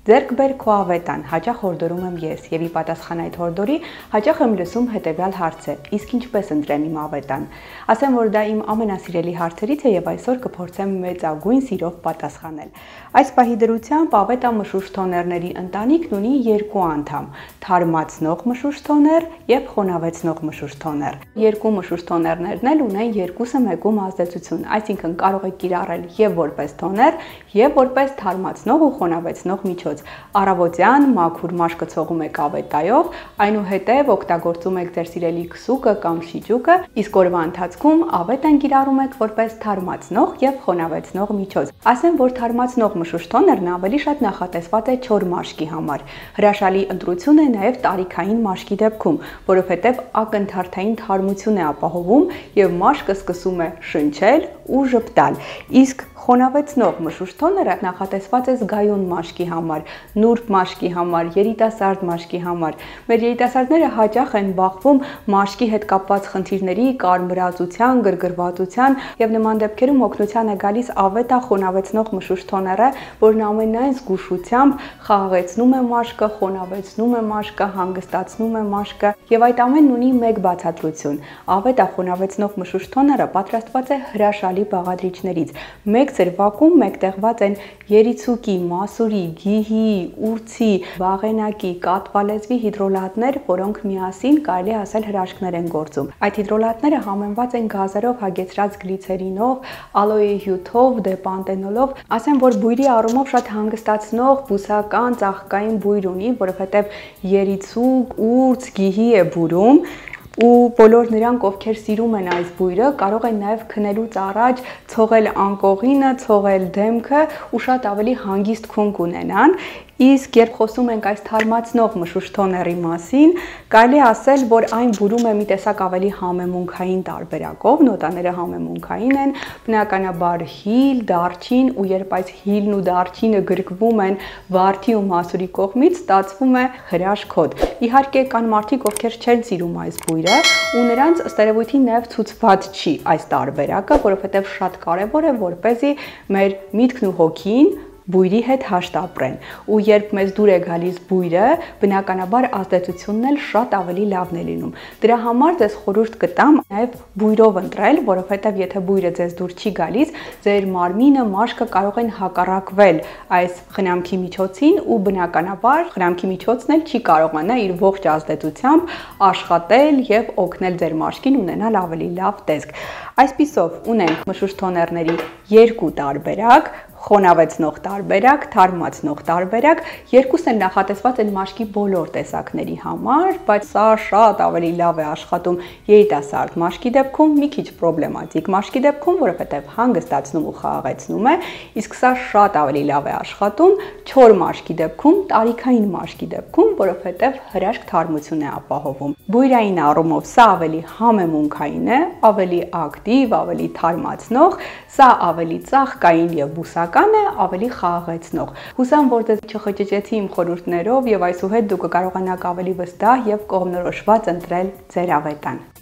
Ձեռք բեր քո ավետան, հաճախ հորդորում եմ ես եւ ի պատասխան այդ հորդորի հաճախ եմ լսում հետեւյալ հարցը. իսկ ինչպես ընտրեմ իմ ավետան։ Ասեմ, որ դա իմ ամենասիրելի հարցերից է եւ այսօր կփորձեմ մեծագույն սիրով պատասխանել։ Այս պահի դրությամբ ավետա մշուշթոներների ընտանիքն ունի երկու անդամ՝ թարմացնող մշուշթոներ եւ խոնավեցնող մշուշթոներ։ Երկու մշուշթոներներն էլ ունեն երկուսը մեկում ազդեցություն, այսինքն կարող եք կիրառել եւ որպես թոներ, եւ որպես թարմացնող ու խոնավեցնող միջոց։ Առավոտյան մաքուր մաշկը ցողում եք ավետայով, այնուհետև օգտագործում եք ձեր սիրելի քսուկը կամ շիճուկը, իսկ օրվա ընթացքում ավետան կիրառում եք որպես թարմացնող եւ խոնավեցնող միջոց։ Ասեմ, որ թարմացնող մշուշթոներն ավելի շատ նախատեսված է չոր մաշկի համար։ Հրաշալի ընտրություն է նաեւ տարիքային մաշկի դեպքում, որովհետեւ ակնթարթային թարմություն է ապահովում եւ մաշկը սկսում է շնչել ու ժպտալ։ Իսկ խոնավեցնող մշուշթոները նախատեսված է զգայուն մաշկի համար, նուրբ մաշկի համար, երիտասարդ մաշկի համար։ Մեր երիտասարդները հաճախ են բախվում մաշկի հետ կապված խնդիրների, կարմրածության, գրգռվածության եւ նման դեպքերում օգնության է գալիս ավետա խոնավեցնող մշուշթոները, որն ամենայն զգուշությամբ խաղաղեցնում է մաշկը, խոնավեցնում է մաշկը, հանգստացնում է մաշկը եւ այդ ամենն ունի մեկ բացատրություն։ Ավետա խոնավեցնող մշուշթոները պատրաստված է հրաշալի բաղադրիչներից։ Մեկ ծրվակում մեկտեղված են երիցուկի, մասուրի, գիհի, ուրցի, վաղենակի, կատվալեզվի հիդրոլատներ, որոնք միասին կարելի է ասել հրաշքներ են գործում։ Այդ հիդրոլատները համեմված են գազերով հագեցրած գլիցերինով, ալոյի հյութով, դեպանտենոլով։ Ասեմ, որ բույրի առումով շատ հանգստացնող, բուսական, ծաղկային բույր ունի, որովհետև երիցուկ, ուրց, գիհի է բուրում։ Ու բոլոր նրանք, ովքեր սիրում են այս բույրը, կարող են նաև քնելուց առաջ ցողել անկողինը, ցողել դեմքը ու շատ ավելի հանգիստ քունք ունենան։ Իսկ երբ խոսում ենք այս թարմացնող մշուշթոների մասին, կարելի է ասել, որ այն բուրում է մի տեսակ ավելի համեմունքային տարբերակով, նոտաները համեմունքային են, բնականաբար հիլ, դարչին, ու երբ այս հիլն ու դարչինը գրկվում են վարդի ու մասուրի կողմից, ստացվում է հրաշք հոտ։ Իհարկե կան մարդիկ, ովքեր չեն սիրում այս բույրը, ու նրանց ըստ երևույթին նաև ցուցված չի այս տարբերակը, որովհետև շատ կարևոր է, որպեսզի մեր միտքն ու հոգին բույրի հետ հաշտ ապրեն, ու երբ մեզ դուր է գալիս բույրը, բնականաբար ազդեցությունն էլ շատ ավելի լավն է լինում։ Դրա համար ձեզ խորհուրդ կտամ նաև բույրով ընտրել, որովհետև եթե բույրը ձեզ դուր չի գալիս, ձեր մարմինը, մաշկը կարող են հակառակվել այս խնամքի միջոցին, ու բնականաբար խնամքի միջոցն էլ չի կարողանա իր ողջ ազդեցությամբ աշխատել եւ օգնել ձեր մաշկին ունենալ ավելի լավ տեսք։ Այսպիսով ունենք մշուշթոներների երկու տարբերակ, խոնավեցնող տարբերակ, թարմացնող տարբերակ, երկուսն էլ նախատեսված են մաշկի բոլոր տեսակների համար, բայց սա շատ ավելի լավ է աշխատում երիտասարդ մաշկի դեպքում, մի քիչ պրոբլեմատիկ մաշկի դեպքում, որովհետև հանգստացնում ու խաղաղեցնում է, իսկ սա շատ ավելի լավ է աշխատում չոր մաշկի դեպքում, տարիքային մաշկի դեպքում, որովհետև հրաշք թարմություն է ապահովում։ Բույրային առումով սա ավելի համեմունքային է, ավելի ակտիվ, ավելի թարմացնող, սա ավելի ծաղկային եւ բուսական է, ավելի խաղաղեցնող։ Հուսամ, որ ձեզ չխճճեցի իմ խորհուրդներով եւ այսուհետ դուք կկարողանաք ավելի վստահ եւ կողմնորոշված ընտրել ձեր ավետան։